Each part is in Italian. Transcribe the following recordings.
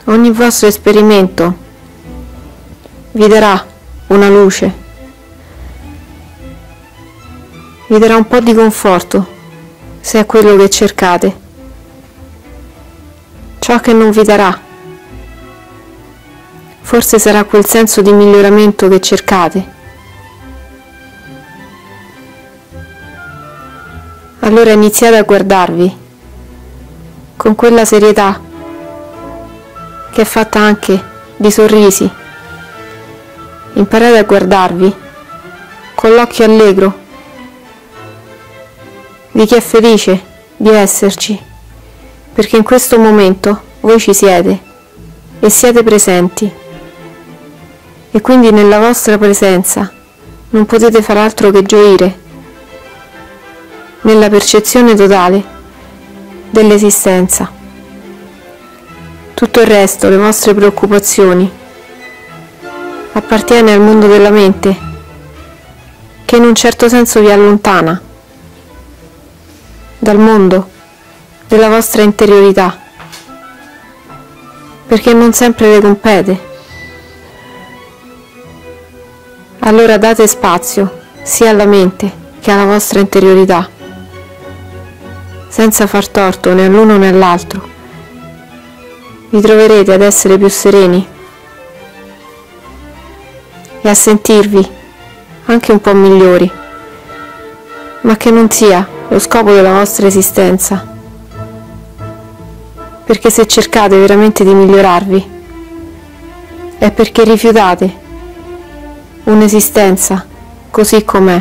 Ogni vostro esperimento vi darà una luce, vi darà un po' di conforto, se è quello che cercate. Ciò che non vi darà, forse sarà quel senso di miglioramento che cercate. Allora iniziate a guardarvi con quella serietà che è fatta anche di sorrisi. Imparate a guardarvi con l'occhio allegro di chi è felice di esserci, perché in questo momento voi ci siete e siete presenti, e quindi nella vostra presenza non potete far altro che gioire nella percezione totale dell'esistenza. Tutto il resto, le vostre preoccupazioni, appartiene al mondo della mente, che in un certo senso vi allontana dal mondo della vostra interiorità, perché non sempre le compete. Allora date spazio sia alla mente che alla vostra interiorità, senza far torto né all'uno né all'altro. Vi troverete ad essere più sereni e a sentirvi anche un po' migliori, ma che non sia lo scopo della vostra esistenza, perché se cercate veramente di migliorarvi è perché rifiutate un'esistenza così com'è,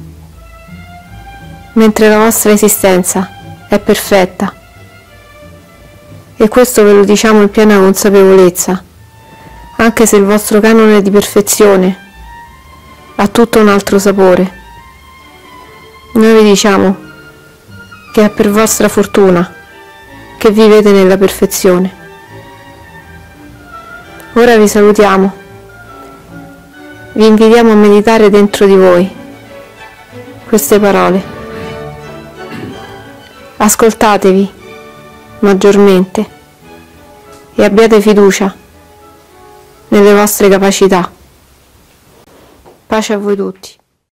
mentre la vostra esistenza è perfetta. E questo ve lo diciamo in piena consapevolezza, anche se il vostro canone di perfezione ha tutto un altro sapore. Noi vi diciamo che è per vostra fortuna che vivete nella perfezione. Ora vi salutiamo, vi invitiamo a meditare dentro di voi queste parole. Ascoltatevi maggiormente e abbiate fiducia nelle vostre capacità. Pace a voi tutti.